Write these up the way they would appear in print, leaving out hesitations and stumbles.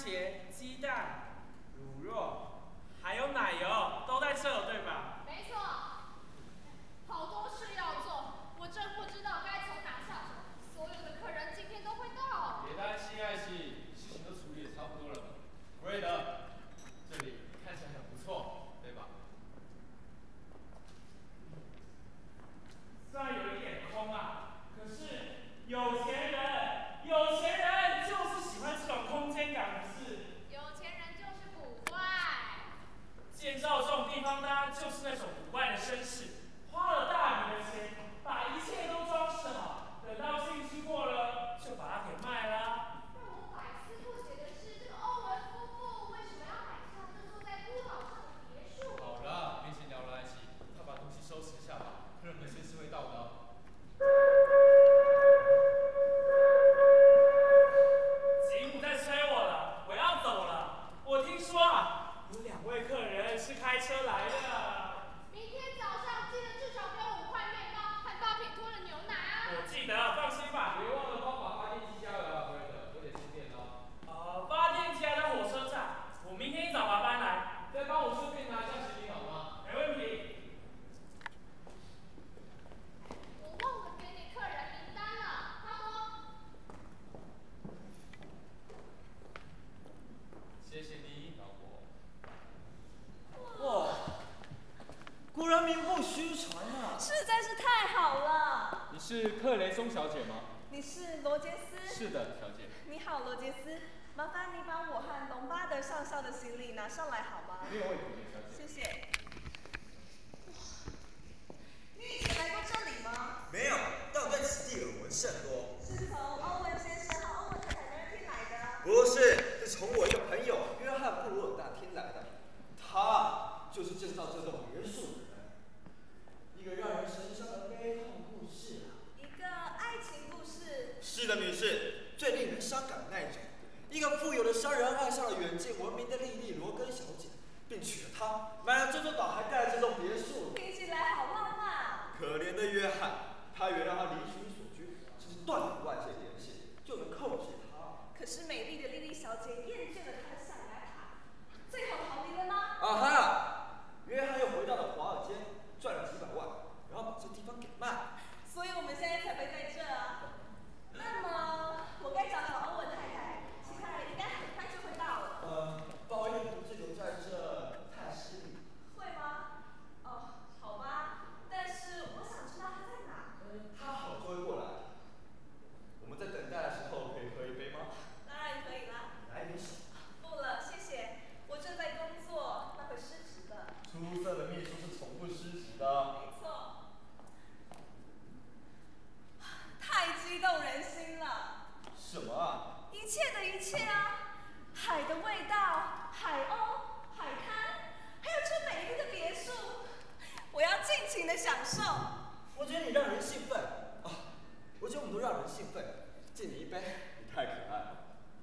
茄、鸡蛋、乳酪，还有奶油，都在这有对吧？ 没错，好多事要做，我真不知道该从哪下手。所有的客人今天都会到。 别担心，艾希，事情都处理得差不多了。弗瑞德，这里看起来很不错，对吧？ 虽然有一点空啊，可是有钱人就是喜欢这种空间感，不是？ 有钱人就是古怪。 建造这种地方呢，就是那种古怪的绅士，花了大笔的钱，把一切都装饰好，等到兴趣过了，就把它给卖啦。 让我百思不解的是，这个欧文夫妇为什么要买下这座在孤岛上的别墅？ 好了，别闲聊了，艾希，快把东西收拾一下吧，客人们随时会到的哦。 吉姆在催我了，我要走了。我听说啊，有2位客人是开车来的。 明天早上记得至少给我5块面包和8瓶脱的牛奶啊！ 我记得，放心吧。 别忘了帮我把发电机加油啊，弗瑞德，我得充电哦。 发电机还在火车站，我明天一早把它搬来。 再帮我顺便拿一下行李好吗？ 没问题。 我忘了给你客人名单了，阿波。 谢谢你，老婆。 哇，果然名不虚传啊！ 实在是太好了。 你是克雷松小姐吗？ 你是罗杰斯？ 是的，小姐。 你好，罗杰斯，麻烦你把我和隆巴德上校的行李拿上来好吗？ 没有问题，小姐。 谢谢。你以前来过这里吗？ 没有，但我对此地耳闻甚多。 是从欧文先生和欧文太太那儿听来的？ 不是，是从我一个朋友约翰布鲁尔大听来的。他就是建造这栋别墅的人。一个让人神伤的悲痛故事啊！ 一个爱情故事。 是的，女士，最令人伤感的那一种。一个富有的商人爱上了远近闻名的莉莉罗根小姐，并娶了她，买了这座岛，还盖了这栋别墅。 听起来好浪漫。 可怜的约翰，他以为让他离群所居，只是断了外界联系，就能控制他。 可是美丽的莉莉小姐厌倦了她的象牙塔，最后逃离了吗？ 啊哈！约翰又回到了华尔街，赚了几百万，然后把这地方给卖了。 所以我们现在才会在这啊。那么我该找找欧文太太，其他人应该很快就会到了。 不好意思，独自留在这太失礼。 会吗？哦，好吧。但是我想知道他在哪。 他好就会过来。我们在等待的时候可以喝一杯吗？ 当然可以啦。 来点水。 不了，谢谢。我正在工作，那会失职的。 出色的秘书是从不失职的。 没错。太激动人心了。 什么啊？ 一切的一切啊，海的味道，海鸥，海滩，还有这美丽的别墅，我要尽情的享受。 我觉得你让人兴奋啊！我觉得我们都让人兴奋。敬你一杯，你太可爱了。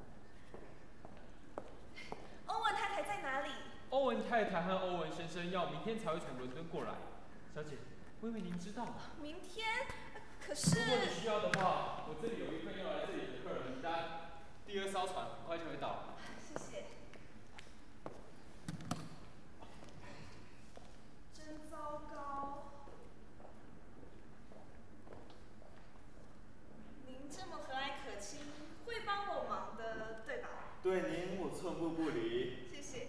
欧文太太在哪里？ 欧文太太和欧文先生要明天才会从伦敦过来。小姐，我以为您知道吗？ 明天？可是…… 如果你需要的话，我这里有一份要来这里的客人名单。第2艘船很快就会到。 谢谢。真糟糕。您这么和蔼可亲，会帮我忙的，对吧？ 对您，我寸步不离。 谢谢。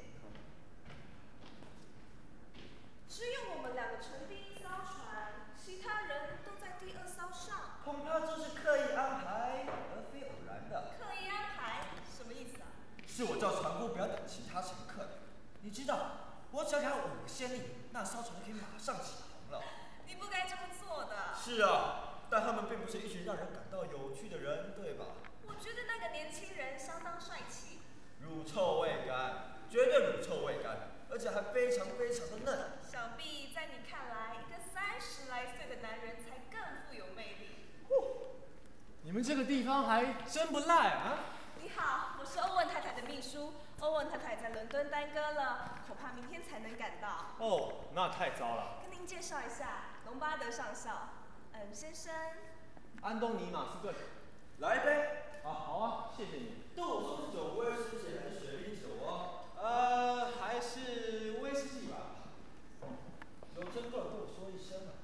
只有我们2个乘第1艘船，其他人都在第2艘上。 恐怕这是刻意安排，而非偶然的。 刻意安排？什么意思啊？ 是我叫船夫不要等其他乘客。你知道，我只要5个先令，那艘船可以马上起航了。 你不该这么做的。 是啊，但他们并不是一群让人感到有趣的人，对吧？ 我觉得那个年轻人相当帅气。 乳臭未干，绝对乳臭未干，而且还非常非常的嫩。 想必在你看来，一个30来岁的男人才更富有魅力。 你们这个地方还真不赖啊！ 你好，我是欧文太太的秘书。欧文太太在伦敦耽搁了，恐怕明天才能赶到。 哦，那太糟了。 跟您介绍一下，隆巴德上校。先生。 安东尼·马斯顿。 来一杯。 好啊，谢谢你。 杜松酒威士忌还是雪莉酒哦？还是威士忌吧。有真的跟我说一声啊。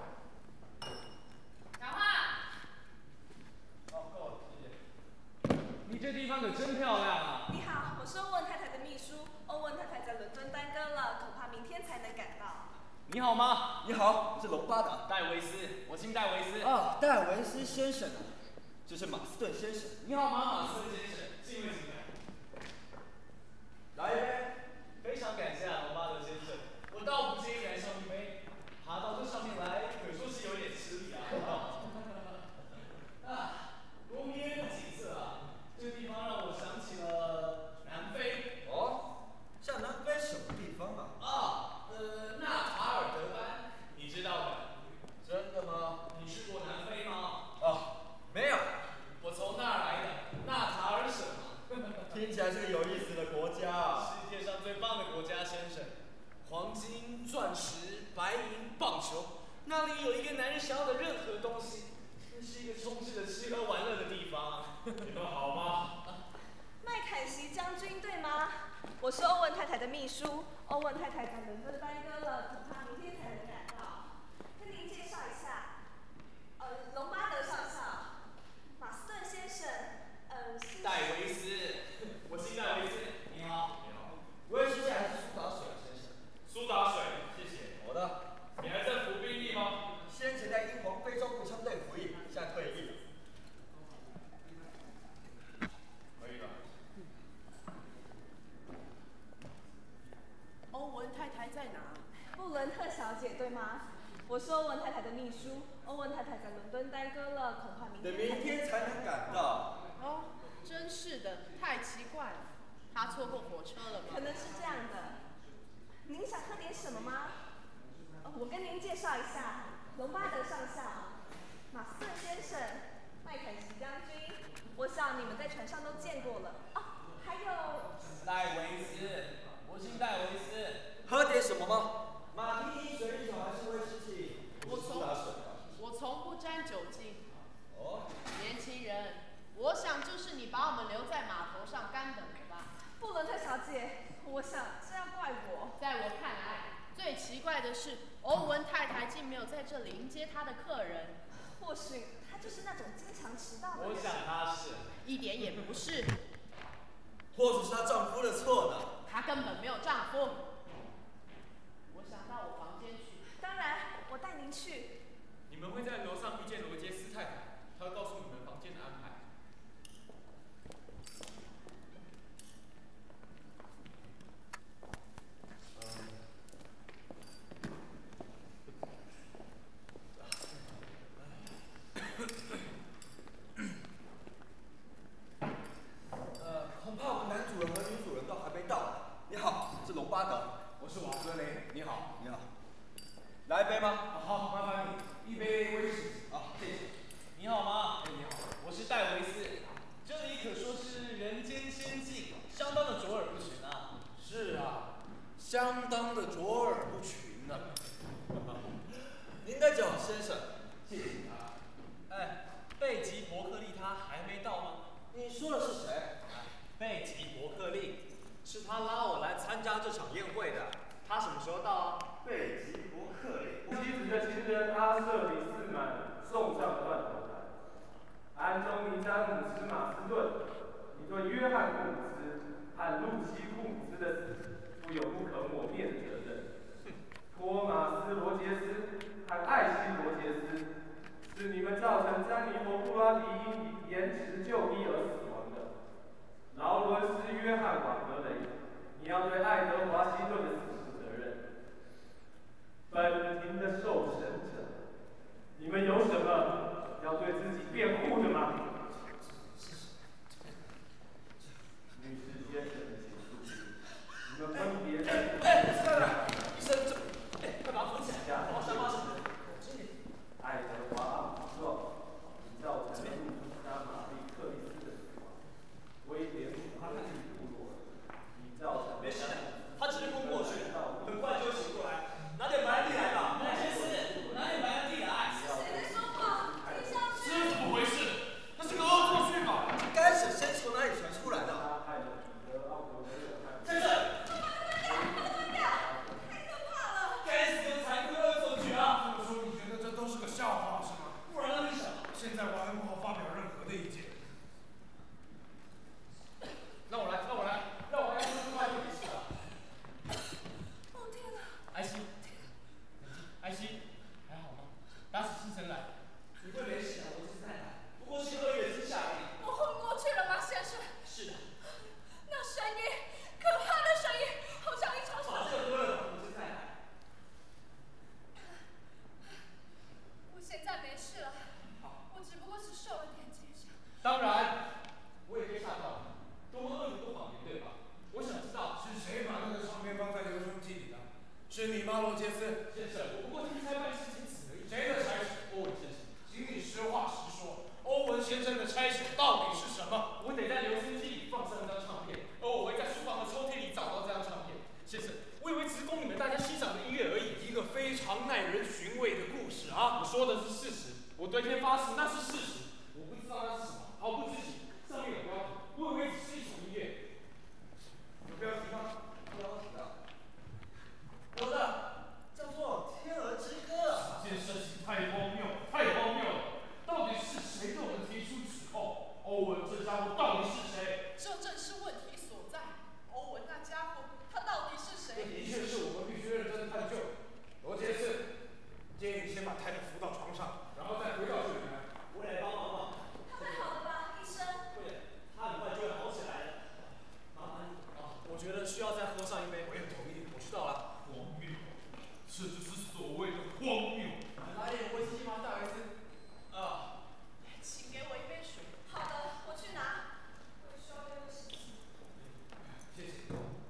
讲话。 够了，谢谢。你这地方可真漂亮啊！ 你好，我是欧文太太的秘书。欧文太太在伦敦耽搁了，恐怕明天才能赶到。 你好吗？ 你好，我是龙巴达。 戴维斯，我姓戴维斯。 啊，戴维斯先生啊，这是马斯顿先生。 你好吗，马斯顿先生？幸会幸会。 来一杯。 非常感谢啊，龙巴德先生。我倒不介意来上一杯，爬到这上面来，可说是有点吃力啊。公园的景色啊，这个地方让我想起了南非。 哦，像南非什么地方啊？ 纳塔尔德班，你知道的。 真的吗？ 你去过南非吗？ 没有。 我从那儿来的，纳塔尔省。 听起来是个有意思的国家啊。 世界上最棒的国家，先生。黄金、钻石、白银、棒球，那里有一个男人想要的任何东西。这是一个充斥着吃喝玩乐的地方。你们好吗？ 麦凯锡将军对吗？我是欧文太太的秘书。欧文太太在伦敦耽搁了，恐怕明天才能赶到。跟您介绍一下，隆巴德上校，马斯顿先生，是戴维斯，我姓戴维斯。你好。你好。 威士忌还是苏打水啊，先生？ 苏打水，谢谢。 好的。 你还在服兵役吗？ 先前在英皇非洲步枪队服役，现在退役了。 可以了。 欧文太太在哪？ 布伦特小姐对吗？我是欧文太太的秘书。欧文太太在伦敦耽搁了，恐怕明天才能赶到。 哦，真是的，太奇怪了。他错过火车了吗？ 可能是这样的。您想喝点什么吗？我跟您介绍一下，隆巴德上校、马斯顿先生、麦肯锡将军，我想你们在船上都见过了。还有戴维斯，我姓戴维斯。 喝点什么吗？马提尼、水酒还是威士忌？ 我从不沾酒精。 哦。 年轻人，我想就是你把我们留在码头上干等的吧。 布伦特小姐，我想这要怪我。 在我看来，最奇怪的是，欧文太太竟没有在这里迎接她的客人。 或许她就是那种经常迟到的人。 我想她是。 一点也不是。 或许是她丈夫的错呢。 她根本没有丈夫。我想到我房间去。 当然，我带您去。 你们会在楼上遇见罗杰斯太太，她会告诉你们房间的安排。 恐怕我们男主人和女主人都还没到。你好，是隆巴德。 我是瓦格雷。你好。 你好。来一杯吗？ 好，麻烦你，一杯威士忌。谢谢。你好吗？你好，我是戴维斯。这里可说是人间仙境，相当的卓尔不群啊。 是啊，相当的卓尔不群呢。您的酒，先生。 谢谢啊。贝吉伯克利他还没到吗？ 你说的是谁？ 贝吉伯克利， 是他拉我来参加这场宴会的。他什么时候到啊？ 贝吉伯克利。 妻子的情人阿瑟里斯满送上断头台。安东尼詹姆斯马斯顿，你对约翰库姆斯和露西库姆斯的死负有不可抹灭的责任。托马斯罗杰斯和艾希罗杰斯，是你们造成詹妮弗布拉迪因延迟就医而死亡的。劳伦斯约翰瓦格雷，你要对爱德华希顿的死负责任。本庭的受审者，你们有什么要对自己辩护的吗？律师先生的起诉时，你们分别在医生，快把他扶起来！马上，马上。 爱德华·阿姆斯壮，你造成了路易莎·玛丽·克里斯的死亡；威廉·哈利·部落，你造成了。 没事的，他只是昏过去，很快就会醒过来。拿点白兰地来吧，罗杰斯，拿点白兰地来。 谁在说话？ 当然，我也被吓到了，多么恶毒的谎言，对吧？我想知道是谁把那个唱片放在留声机里的？是你吗，罗杰斯？ 先生，我不过听差办事情此而已。 谁的差事？ 欧文先生， 请你实话实说，欧文先生的差事到底是什么？ 我得在留声机里放上那张唱片，而我会在书房的抽屉里找到这张唱片。先生，我以为只供你们大家欣赏的音乐而已。 一个非常耐人寻味的故事啊！ 我说的是事实，我对天发誓那是事实。我不知道那是什么，毫不知情。上面有标题，我以为只是一首音乐。 有标题吗？ 标题啊，我的叫做《天鹅之歌》。 这件事情太荒谬，太荒谬了！到底是谁对我们提出指控？欧文这家伙到底是谁？ 这正是问题所在。欧文那家伙，他到底是这谁？ 的确是我们必须认真探究。罗杰斯，建议你先把太太扶到床上，然后再回到这里来。 我来帮忙吧。 他会好的吧，医生？ 会的，他很快就会好起来的。麻烦你啊，我觉得需要再喝上一杯。 我也同意，我知道了。 荒谬，这就是所谓的荒谬。 来点威士忌吗，戴维斯？ 请给我一杯水。 好的，我去拿。我需要杯威士忌。 谢谢。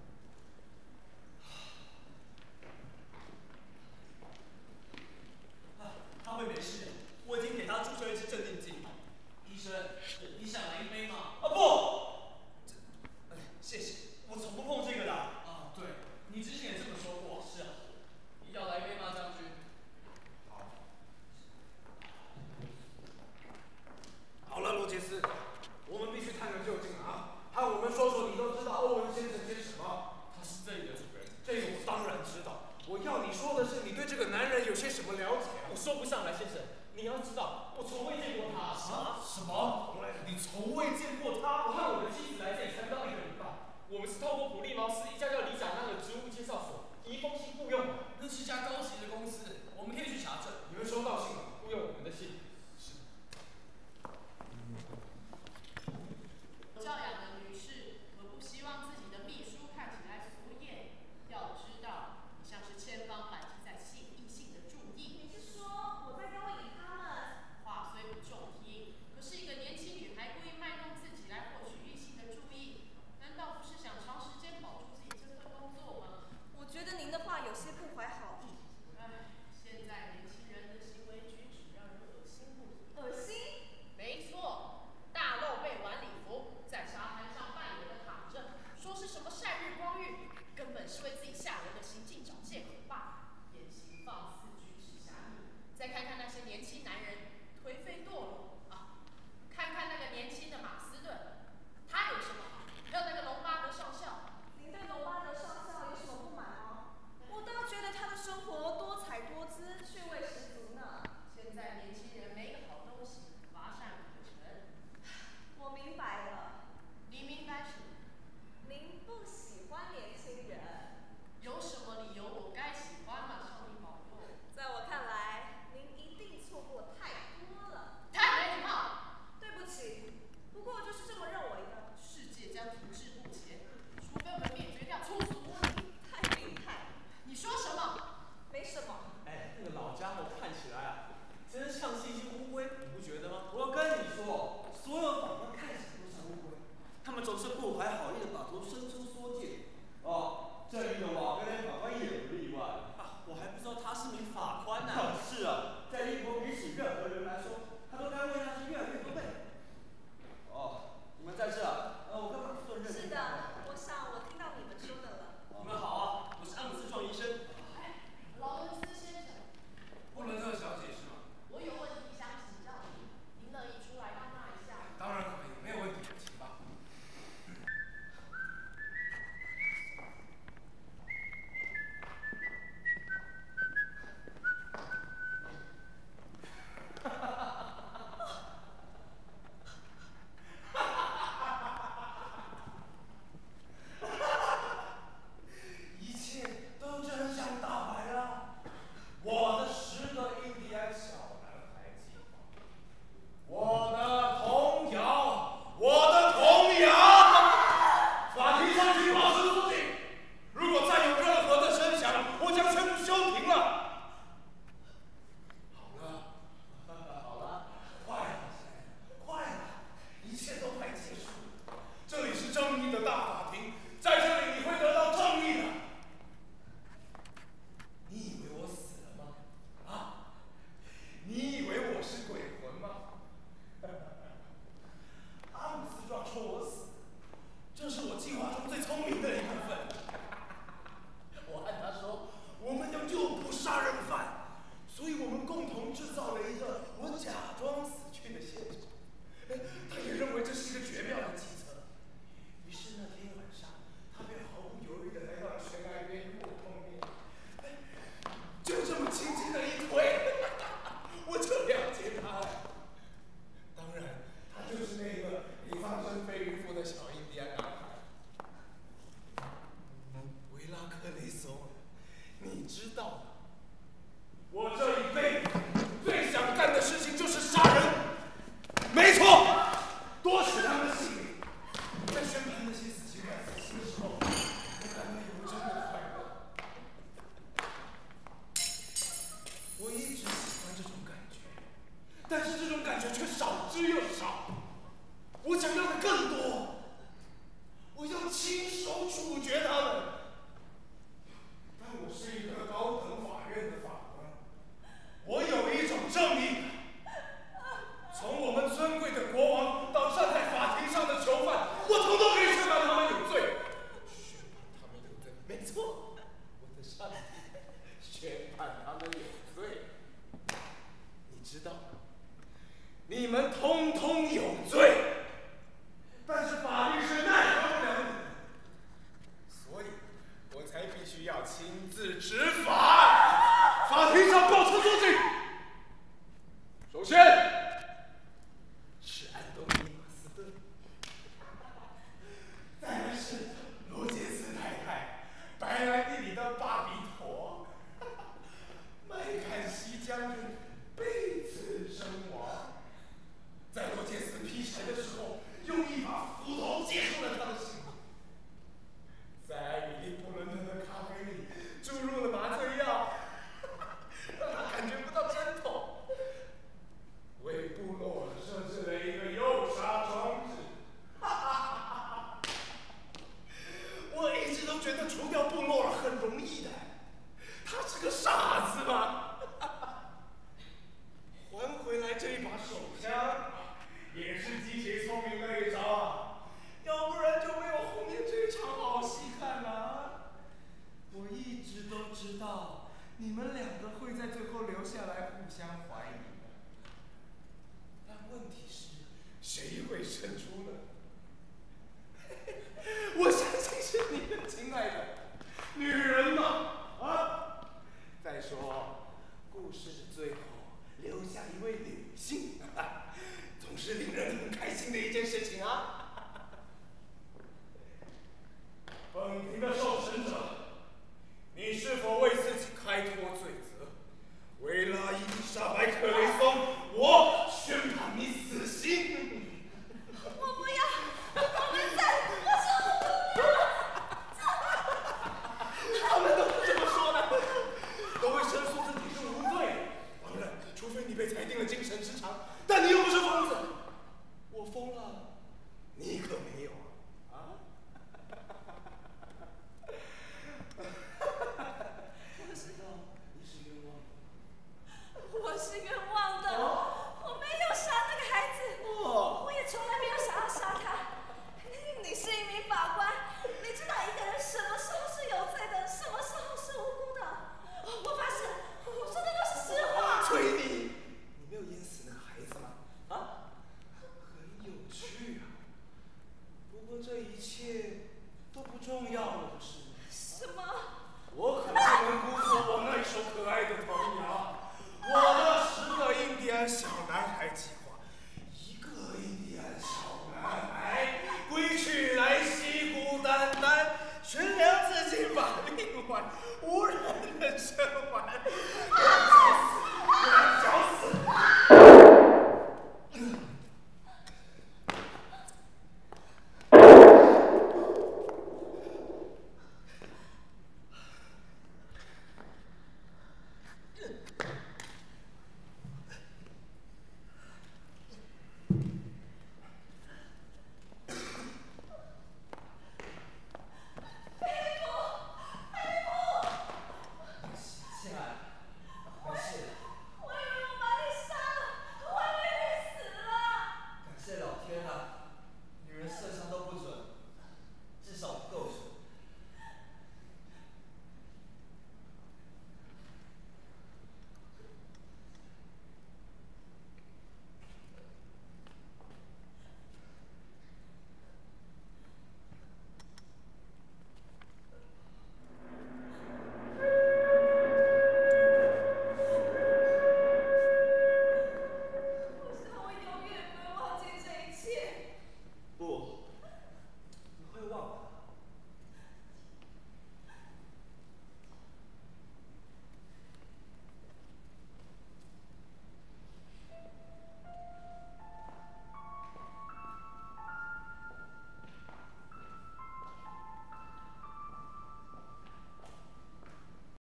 他会没事的，我已经给他注射一支镇定剂。 医生，你想来一杯吗？ 啊不，谢谢，我从不碰这个的。 啊，对，你之前也这么说过。是啊，要来一杯吗，将军？ 好了，罗杰斯，我们必须探个究竟啊！和我们说说你都知道欧文先生些什么？ 他是这里的主人。 这个我当然知道。我要你说的是你对这个男人有些什么了解啊？ 我说不上来，先生。你要知道，我从未见过他。 什么？你从未见过他？ 我和我的妻子来这里才不到1个礼拜。我们是透过普利茅斯一家叫里长那的植物介绍所一封信雇佣的。那是家高级的公司，我们可以去查证。 你们收到信了？ 雇佣我们的信。 教养的女士，可不希望自己的秘书看起来俗艳。要知道，你像是千方百计在吸引异性的注意。 你是说我在勾引他们？ 话虽不中听，可是一个年轻女孩故意卖弄自己来获取异性的注意，难道不是想长时间保住自己这份工作吗？ 我觉得您的话有些不怀好意。 唉，现在年轻人的行为举是却少之又少。我想要的更多，我要亲手处决他们。但我是一个高等法院的法官，我有一种正义感。从我们尊贵的国王到站在法庭上的囚犯，我统统可以宣判他们有罪。宣判他们有罪，没错，我的上帝，宣判他们有罪。你知道，你们通通有罪，但是法律是奈何不了你们，所以我才必须要亲自执法。法庭上报出作证。首先是安东尼·马斯顿，再来是罗杰斯太太，白兰地里的巴比妥，麦坎锡将军被刺身亡，在罗杰斯劈柴的时候，用一把斧头结束了他的性命，在艾米丽·布伦特的咖啡里注入了麻醉药，让他感觉不到针痛。为部落设置了一个诱杀装置，我一直都觉得除掉部落很容易的，他是个傻子吗？还回来这一把手枪，也是极其聪明的一招啊，要不然就没有后面这场好戏看了。我一直都知道你们两个会在最后留下来互相怀疑。但问题是，谁会胜出呢？我相信是你们，亲爱的女人嘛！啊！再说，故事的最后留下一位女性，总是令人很开心的一件事情啊！本庭的受